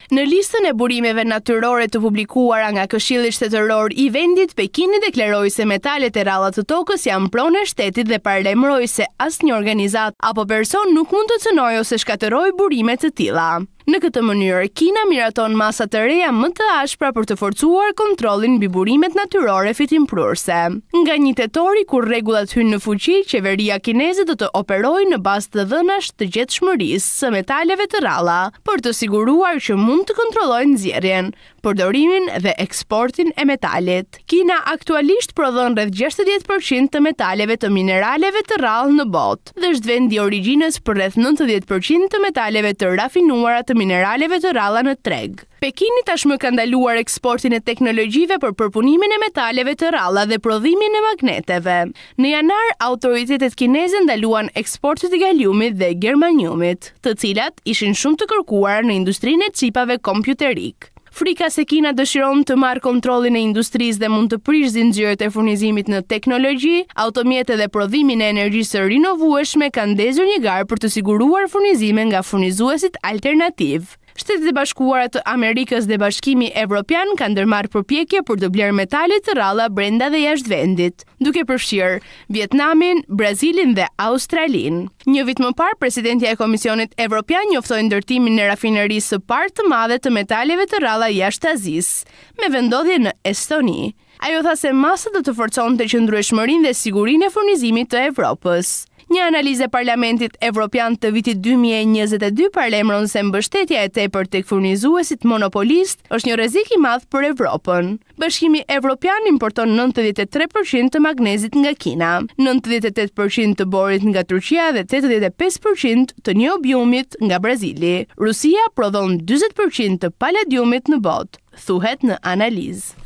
Në listën e burimeve natyrore të publikuara nga Këshilli Shtetëror i vendit, Pekini deklaroi se metalet e rralla të tokës janë pronë e shtetit dhe paralajmëroi se asnjë organizatë apo person nuk mund të cënojë ose shkatërrojë burime të tilla. Në këtë mënyrë, Kina miraton masa të reja më të ashpra për të forcuar kontrollin mbi burimet natyrore fitimprurse. Nga 1 tetori, kur rregullat hynë në fuqi, qeveria kineze do të operojë në bazë të dhënash të gjetshmërisë së metaleve të rralla, për të siguruar që mund të kontrollojë nxjerrjen, përdorimin dhe eksportin e metalit. Kina aktualisht prodhon rreth 60% të metaleve të mineraleve të rrallë në botë dhe është vendi i origjinës për rreth 90% të metaleve të rafinuara të mineraleve të rralla në treg. Pekini tashmë ka ndaluar eksportin e teknologjive për përpunimin e metaleve të rralla dhe prodhimin e magneteve. Në janar, autoritetet kineze ndaluan eksportet e galiumit dhe germaniumit, të cilat ishin shumë të kërkuara në industrinë e çipave kompjuterik. Frika se Kina dëshiron të marrë kontrollin e industrisë dhe mund të prishë zinxhirët e furnizimit në teknologji, automjete dhe prodhimin e energjisë së rinovueshme ka ndezur një garë për të siguruar furnizime nga furnizuesit alternativ. Shtetet e Bashkuara të Amerikës dhe Bashkimi Evropian kanë ndërmarrë përpjekje për të blerë metale të rralla brenda dhe jashtë vendit, duke përfshirë Vietnamin, Brazilin dhe Australinë. Një vit më parë, presidentja e Komisionit Evropian njoftoi ndërtimin e rafinerisë së parë të madhe të metaleve të rralla jashtë Azisë, me vendodhje në Estoni. Ajo tha se masa do të forconte qëndrueshmërinë dhe sigurinë e furnizimit të Evropës. Një analizë e Parlamentit Evropian të vitit 2022 paralajmëron se mbështetja e tepërt tek furnizuesit monopolist është një rrezik i madh për Evropën. Bashkimi Evropian importon 93% të magnezit nga Kina, 98% të borit nga Turqia dhe 85% të niobiumit nga Brazili. Rusia prodhon 40% të paladiumit në botë, thuhet në analizë.